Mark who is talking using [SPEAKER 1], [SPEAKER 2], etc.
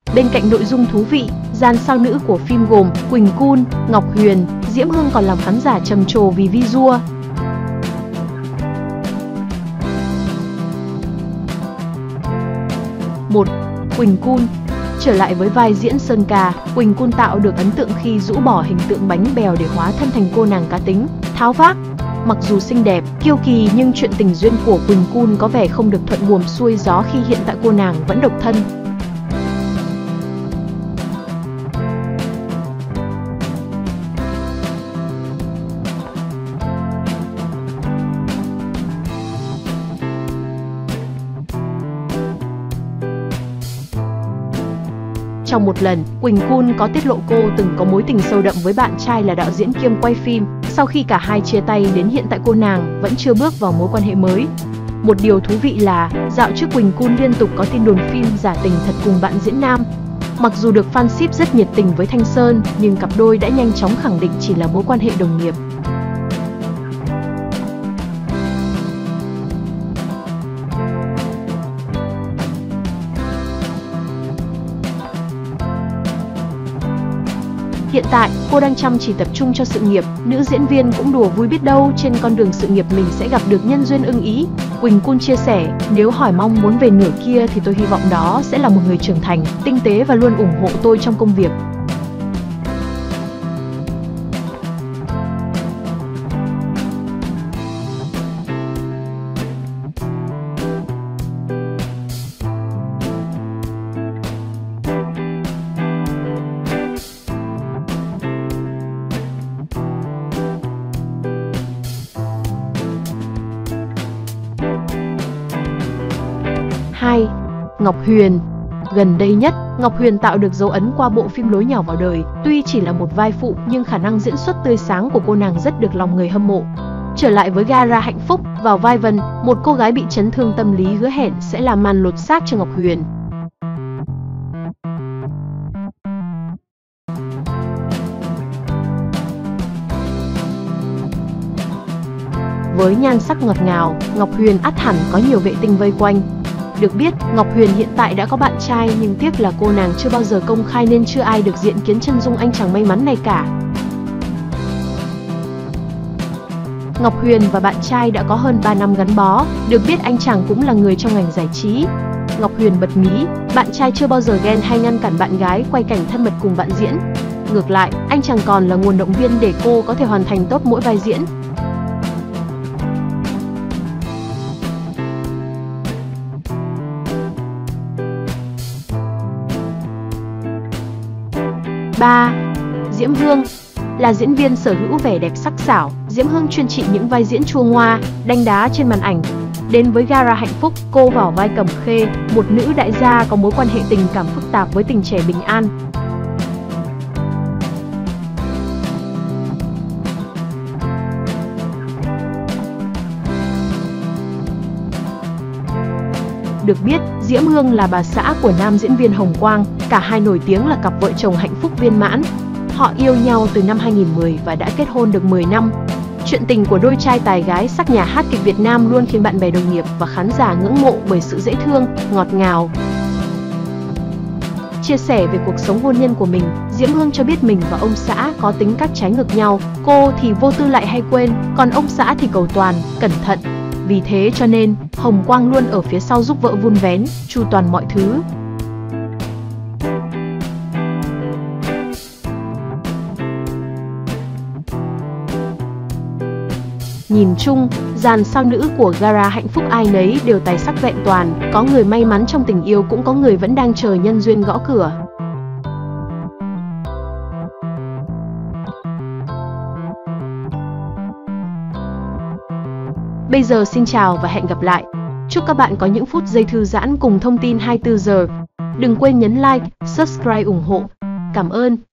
[SPEAKER 1] Bên cạnh nội dung thú vị, dàn sao nữ của phim gồm Quỳnh Cun, Ngọc Huyền, Diễm Hương còn làm khán giả trầm trồ vì visual. 1. Quỳnh Cun. Trở lại với vai diễn Sơn Ca, Quỳnh Cun tạo được ấn tượng khi rũ bỏ hình tượng bánh bèo để hóa thân thành cô nàng cá tính, tháo vát. Mặc dù xinh đẹp, kiêu kỳ nhưng chuyện tình duyên của Quỳnh Cun có vẻ không được thuận buồm xuôi gió khi hiện tại cô nàng vẫn độc thân. Trong một lần, Quỳnh Cun có tiết lộ cô từng có mối tình sâu đậm với bạn trai là đạo diễn kiêm quay phim. Sau khi cả hai chia tay, đến hiện tại cô nàng vẫn chưa bước vào mối quan hệ mới. Một điều thú vị là, dạo trước Quỳnh Cun liên tục có tin đồn phim giả tình thật cùng bạn diễn nam. Mặc dù được fan ship rất nhiệt tình với Thanh Sơn, nhưng cặp đôi đã nhanh chóng khẳng định chỉ là mối quan hệ đồng nghiệp. Hiện tại, cô đang chăm chỉ tập trung cho sự nghiệp, nữ diễn viên cũng đùa vui biết đâu trên con đường sự nghiệp mình sẽ gặp được nhân duyên ưng ý. Quỳnh Cun chia sẻ, nếu hỏi mong muốn về nửa kia thì tôi hy vọng đó sẽ là một người trưởng thành, tinh tế và luôn ủng hộ tôi trong công việc. Hai. Ngọc Huyền. Gần đây nhất, Ngọc Huyền tạo được dấu ấn qua bộ phim Lối Nhỏ Vào Đời. Tuy chỉ là một vai phụ nhưng khả năng diễn xuất tươi sáng của cô nàng rất được lòng người hâm mộ. Trở lại với Gara Hạnh Phúc, vào vai Vân, một cô gái bị chấn thương tâm lý hứa hẹn sẽ làm màn lột xác cho Ngọc Huyền. Với nhan sắc ngọt ngào, Ngọc Huyền ắt hẳn có nhiều vệ tinh vây quanh. Được biết, Ngọc Huyền hiện tại đã có bạn trai nhưng tiếc là cô nàng chưa bao giờ công khai nên chưa ai được diện kiến chân dung anh chàng may mắn này cả. Ngọc Huyền và bạn trai đã có hơn 3 năm gắn bó, được biết anh chàng cũng là người trong ngành giải trí. Ngọc Huyền bật mí, bạn trai chưa bao giờ ghen hay ngăn cản bạn gái quay cảnh thân mật cùng bạn diễn. Ngược lại, anh chàng còn là nguồn động viên để cô có thể hoàn thành tốt mỗi vai diễn. Ba. Diễm Hương. Là diễn viên sở hữu vẻ đẹp sắc sảo, Diễm Hương chuyên trị những vai diễn chua ngoa, đanh đá trên màn ảnh. Đến với Gara Hạnh Phúc, cô vào vai Cẩm Khê, một nữ đại gia có mối quan hệ tình cảm phức tạp với tình trẻ Bình An. Được biết, Diễm Hương là bà xã của nam diễn viên Hồng Quang, cả hai nổi tiếng là cặp vợ chồng hạnh phúc viên mãn. Họ yêu nhau từ năm 2010 và đã kết hôn được 10 năm. Chuyện tình của đôi trai tài gái sắc nhà hát kịch Việt Nam luôn khiến bạn bè đồng nghiệp và khán giả ngưỡng mộ bởi sự dễ thương, ngọt ngào. Chia sẻ về cuộc sống hôn nhân của mình, Diễm Hương cho biết mình và ông xã có tính cách trái ngược nhau. Cô thì vô tư lại hay quên, còn ông xã thì cầu toàn, cẩn thận. Vì thế cho nên, Hồng Quang luôn ở phía sau giúp vợ vun vén, chu toàn mọi thứ. Nhìn chung, dàn sao nữ của Gara Hạnh Phúc ai nấy đều tài sắc vẹn toàn, có người may mắn trong tình yêu cũng có người vẫn đang chờ nhân duyên gõ cửa. Bây giờ xin chào và hẹn gặp lại. Chúc các bạn có những phút giây thư giãn cùng thông tin 24 giờ. Đừng quên nhấn like, subscribe ủng hộ. Cảm ơn.